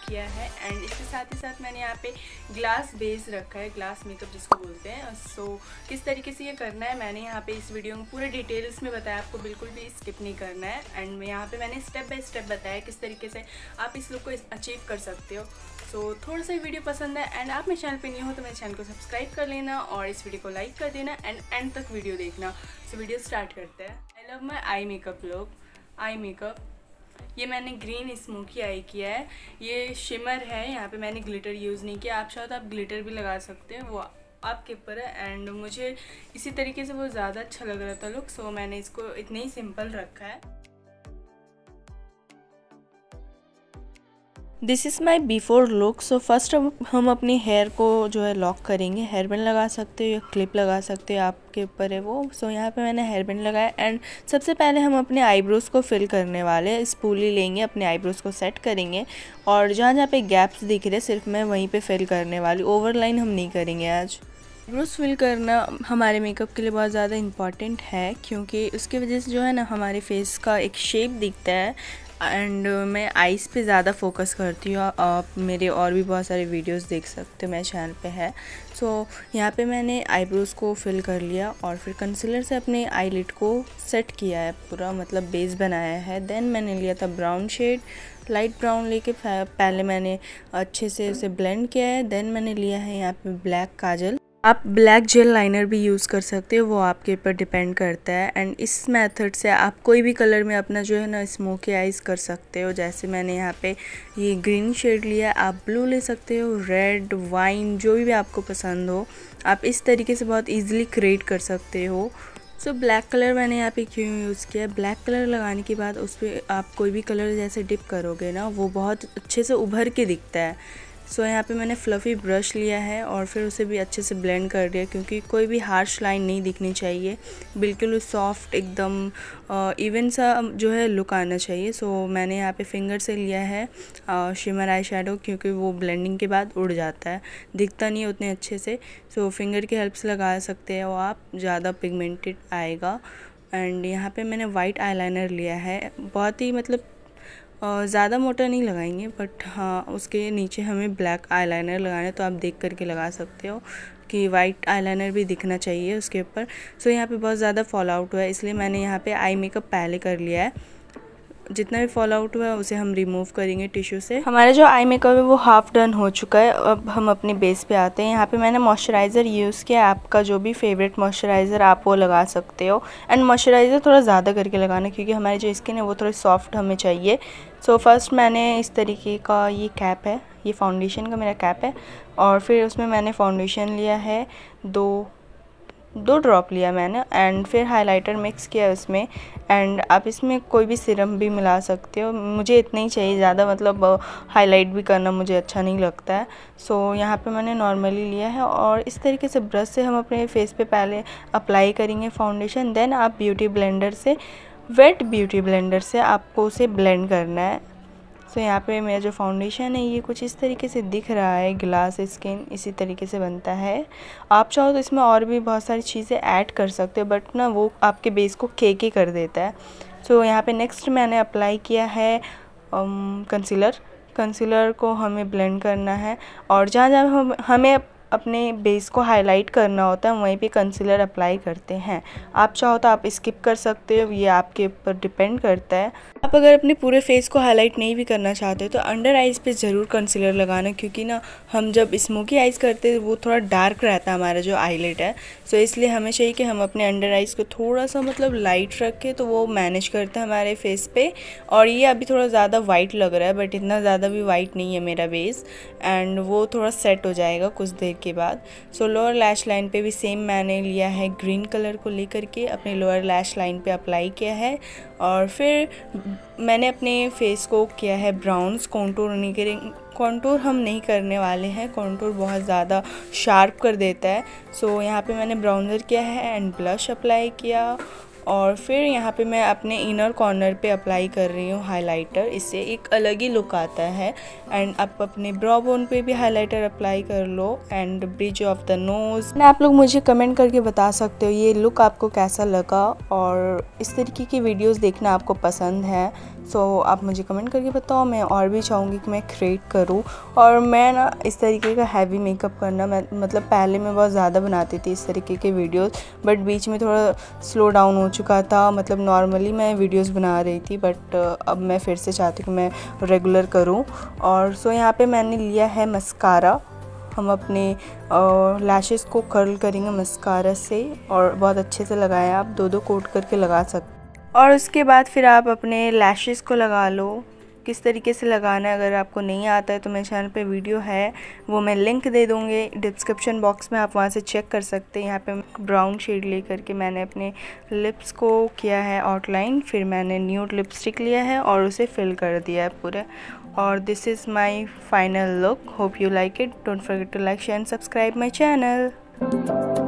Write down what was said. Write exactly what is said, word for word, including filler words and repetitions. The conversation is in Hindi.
किया है एंड इसके साथ ही साथ मैंने यहाँ पे ग्लास बेस रखा है, ग्लास मेकअप जिसको बोलते हैं। सो so, किस तरीके से ये करना है मैंने यहाँ पे इस वीडियो में पूरे डिटेल्स में बताया, आपको बिल्कुल भी स्किप नहीं करना है। एंड मैं यहाँ पे मैंने स्टेप बाय स्टेप बताया किस तरीके से आप इस लुक को अचीव कर सकते हो। सो so, थोड़ा सा वीडियो पसंद है एंड आप मेरे चैनल पे नहीं हो तो मेरे चैनल को सब्सक्राइब कर लेना और इस वीडियो को लाइक कर देना एंड एंड तक वीडियो देखना। सो so, वीडियो स्टार्ट करते हैं। I love my eye makeup look. Eye makeup ये मैंने ग्रीन स्मोकी आई किया है, ये शिमर है, यहाँ पे मैंने ग्लिटर यूज़ नहीं किया। आप चाहो तो आप ग्लिटर भी लगा सकते हैं, वो आपके ऊपर है। एंड मुझे इसी तरीके से वो ज़्यादा अच्छा लग रहा था लुक, सो मैंने इसको इतने ही सिंपल रखा है। This is my before look. So first हम अपने हेयर को जो है लॉक करेंगे। हेयर बैंड लगा सकते हो या क्लिप लगा सकते हो, आपके ऊपर है वो। सो so, यहाँ पे मैंने हेयर बैंड लगाया एंड सबसे पहले हम अपने आईब्रोज़ को फिल करने वाले हैं। स्पूली लेंगे, अपने आईब्रोज़ को सेट करेंगे और जहाँ जहाँ पे गैप्स दिख रहे सिर्फ मैं वहीं पे फिल करने वाली, ओवरलाइन हम नहीं करेंगे आज। आईब्रोज फिल करना हमारे मेकअप के लिए बहुत ज़्यादा इम्पॉर्टेंट है क्योंकि उसकी वजह से जो है ना हमारे फेस का एक शेप दिखता है। एंड uh, मैं आइज़ पे ज़्यादा फोकस करती हूँ। आप मेरे और भी बहुत सारे वीडियोस देख सकते हो, मेरे चैनल पे है। सो so, यहाँ पे मैंने आईब्रोज़ को फिल कर लिया और फिर कंसीलर से अपने आईलिड को सेट किया है, पूरा मतलब बेस बनाया है। देन मैंने लिया था ब्राउन शेड, लाइट ब्राउन लेके पहले मैंने अच्छे से उसे ब्लेंड किया है। देन मैंने लिया है यहाँ पे ब्लैक काजल। आप ब्लैक जेल लाइनर भी यूज़ कर सकते हो, वो आपके ऊपर डिपेंड करता है। एंड इस मेथड से आप कोई भी कलर में अपना जो है ना स्मोकी आइज़ कर सकते हो। जैसे मैंने यहाँ पे ये ग्रीन शेड लिया, आप ब्लू ले सकते हो, रेड, वाइन, जो भी आपको पसंद हो आप इस तरीके से बहुत ईजिली क्रिएट कर सकते हो। सो ब्लैक कलर मैंने यहाँ पे क्यों यूज़ किया, ब्लैक कलर लगाने के बाद उस पर आप कोई भी कलर जैसे डिप करोगे ना वो बहुत अच्छे से उभर के दिखता है। सो so, यहाँ पे मैंने फ्लफ़ी ब्रश लिया है और फिर उसे भी अच्छे से ब्लेंड कर दिया क्योंकि कोई भी हार्श लाइन नहीं दिखनी चाहिए, बिल्कुल सॉफ्ट एकदम इवन सा जो है लुक आना चाहिए। सो so, मैंने यहाँ पे फिंगर से लिया है शिमर आई शेडो क्योंकि वो ब्लेंडिंग के बाद उड़ जाता है, दिखता नहीं है उतने अच्छे से। सो so, फिंगर की हेल्प से लगा सकते हो आप, ज़्यादा पिगमेंटेड आएगा। एंड यहाँ पे मैंने वाइट आईलाइनर लिया है, बहुत ही मतलब ज़्यादा मोटा नहीं लगाएंगे बट हाँ उसके नीचे हमें ब्लैक आईलाइनर लगाना है, तो आप देख करके लगा सकते हो कि वाइट आईलाइनर भी दिखना चाहिए उसके ऊपर। सो यहाँ पे बहुत ज़्यादा फॉल आउट हुआ है इसलिए मैंने यहाँ पे आई मेकअप पहले कर लिया है। जितना भी फॉल आउट हुआ है उसे हम रिमूव करेंगे टिश्यू से। हमारा जो आई मेकअप है वो हाफ डन हो चुका है। अब हम अपने बेस पे आते हैं। यहाँ पे मैंने मॉइस्चराइज़र यूज़ किया, आपका जो भी फेवरेट मॉइस्चराइज़र आप वो लगा सकते हो। एंड मॉइस्चराइज़र थोड़ा ज़्यादा करके लगाना क्योंकि हमारी जो स्किन है वो थोड़ी सॉफ्ट हमें चाहिए। सो so, फर्स्ट मैंने इस तरीके का ये कैप है, ये फाउंडेशन का मेरा कैप है और फिर उसमें मैंने फाउंडेशन लिया है, दो दो ड्रॉप लिया मैंने एंड फिर हाइलाइटर मिक्स किया उसमें। एंड आप इसमें कोई भी सिरम भी मिला सकते हो, मुझे इतना ही चाहिए, ज़्यादा मतलब हाईलाइट भी करना मुझे अच्छा नहीं लगता है। सो so, यहाँ पे मैंने नॉर्मली लिया है और इस तरीके से ब्रश से हम अपने फेस पे पहले अप्लाई करेंगे फाउंडेशन। देन आप ब्यूटी ब्लेंडर से, वेट ब्यूटी ब्लेंडर से आपको उसे ब्लेंड करना है। सो so, यहाँ पे मेरा जो फाउंडेशन है ये कुछ इस तरीके से दिख रहा है, ग्लास स्किन इसी तरीके से बनता है। आप चाहो तो इसमें और भी बहुत सारी चीज़ें ऐड कर सकते हो बट ना वो आपके बेस को केके कर देता है। सो so, यहाँ पे नेक्स्ट मैंने अप्लाई किया है कंसीलर। कंसीलर को हमें ब्लेंड करना है और जहाँ जहाँ हम हमें अपने बेस को हाईलाइट करना होता है वहीं पे कंसीलर अप्लाई करते हैं। आप चाहो तो आप स्किप कर सकते हो, ये आपके ऊपर डिपेंड करता है। आप अगर अपने पूरे फेस को हाईलाइट नहीं भी करना चाहते हो तो अंडर आइज़ पे ज़रूर कंसीलर लगाना क्योंकि ना हम जब स्मोकी आइज़ करते हैं वो थोड़ा डार्क रहता है हमारा जो आईलिड है। सो इसलिए हमें चाहिए कि हम अपने अंडर आइज़ को थोड़ा सा मतलब लाइट रखें तो वो मैनेज करता है हमारे फेस पे। और ये अभी थोड़ा ज़्यादा वाइट लग रहा है बट इतना ज़्यादा भी वाइट नहीं है मेरा बेस, एंड वो थोड़ा सेट हो जाएगा कुछ देर के बाद। सो लोअर लैश लाइन पे भी सेम मैंने लिया है, ग्रीन कलर को लेकर के अपने लोअर लैश लाइन पे अप्लाई किया है और फिर मैंने अपने फेस को किया है ब्राउन्स। कॉन्टूर नहीं करेंगे, कॉन्टूर हम नहीं करने वाले हैं, कॉन्टूर बहुत ज़्यादा शार्प कर देता है। सो so, यहाँ पे मैंने ब्राउनर किया है एंड ब्लश अप्लाई किया और फिर यहाँ पे मैं अपने इनर कॉर्नर पे अप्लाई कर रही हूँ हाइलाइटर, इससे एक अलग ही लुक आता है। एंड आप अपने ब्रो बोन पे भी हाइलाइटर अप्लाई कर लो and bridge of the nose. आप लोग मुझे कमेंट करके बता सकते हो ये लुक आपको कैसा लगा और इस तरीके की वीडियोस देखना आपको पसंद है। सो so, आप मुझे कमेंट करके बताओ, मैं और भी चाहूँगी कि मैं क्रिएट करूँ। और मैं ना इस तरीके का हैवी मेकअप करना, मैं मतलब पहले मैं बहुत ज़्यादा बनाती थी इस तरीके के वीडियोस, बट बीच में थोड़ा स्लो डाउन हो चुका था। मतलब नॉर्मली मैं वीडियोस बना रही थी, बट अब मैं फिर से चाहती हूँ कि मैं रेगुलर करूँ। और सो यहाँ पे मैंने लिया है मस्कारा। हम अपने लैशेस को कर्ल करेंगे मस्कारा से, और बहुत अच्छे से लगाएं, आप दो दो कोट करके लगा सकते। और उसके बाद फिर आप अपने लैशेस को लगा लो। किस तरीके से लगाना है अगर आपको नहीं आता है तो मेरे चैनल पे वीडियो है, वो मैं लिंक दे दूँगी डिस्क्रिप्शन बॉक्स में, आप वहाँ से चेक कर सकते हैं। यहाँ पे ब्राउन शेड ले करके मैंने अपने लिप्स को किया है आउटलाइन, फिर मैंने न्यूड लिपस्टिक लिया है और उसे फिल कर दिया है पूरे। और this is my final look. Hope you like it. Don't forget to like share and subscribe my channel.